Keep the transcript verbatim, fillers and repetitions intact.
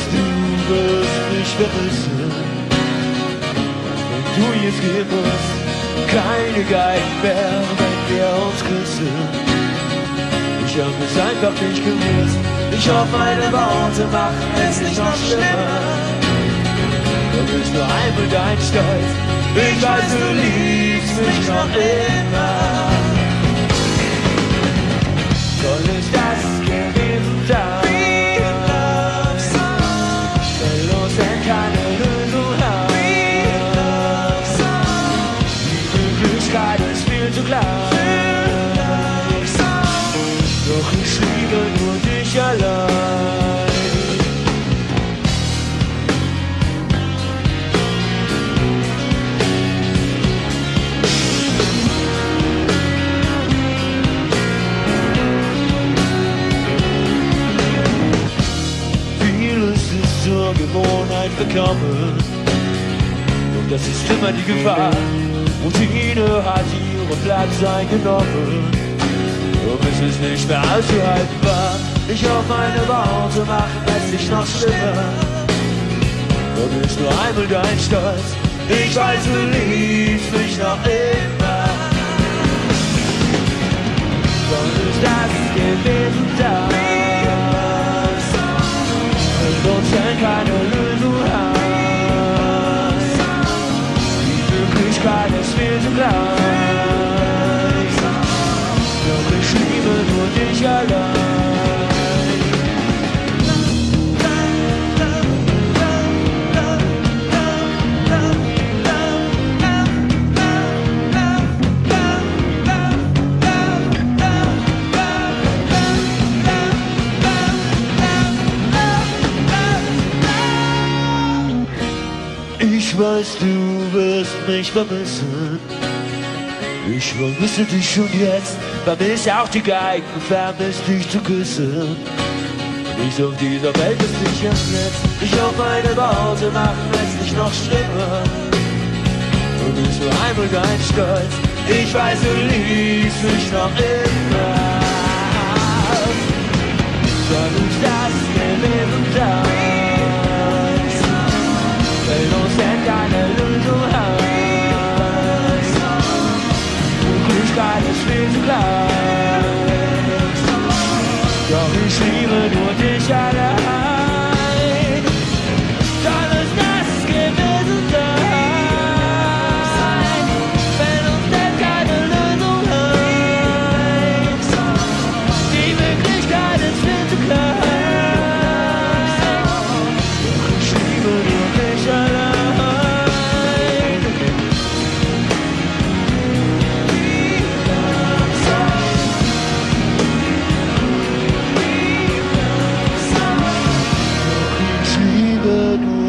du wirst mich vermissen, wenn du jetzt gehen musst. Keine Geigen mehr, wenn wir uns küssen. Ich hab es einfach nicht gewusst. Ich hoffe, meine Worte machen es nicht noch schlimmer. Du bist nur einmal dein Stolz. Ich weiß, du liebst mich noch immer. Soll es das gewesen sein? Wenn uns denn keine Lösung hat. Die Möglichkeit ist viel zu klein. Doch ich liebe nur dich allein. Vieles ist zur Gewohnheit bekommen, und das ist immer die Gefahr. Routine hat ihren Platz eingenommen, und es ist nicht mehr auszuhalten war. Ich hoffe, meine Worte machen es nicht noch schlimmer. Du bist nur einmal dein Stolz. Ich weiß, du liebst mich noch immer. Soll es das gewesen sein? Wenn uns denn keine Lösung hat. Die Möglichkeit ist viel zu klein. Doch ich liebe nur dich allein. Ich weiß, du wirst mich vermissen. Ich vermisse dich schon jetzt. Vermisse auch die Geigen, vermisse dich zu küssen. Nichts auf dieser Welt ist dich jetzt Netz. Ich hoffe, meine Worte machen es nicht noch schlimmer. Du bist nur einmal dein Stolz. Ich weiß, du liebst mich noch immer. Soll uns das gewesen sein? Wenn uns denn keine Lösung hat. Die Möglichkeit ist viel zu klein. Doch ich liebe nur dich allein. Soll es das gewesen sein? Wenn uns denn keine Lösung hat. Die Möglichkeit ist viel zu klein. Doch ich liebe nur dich allein. Ich liebe nur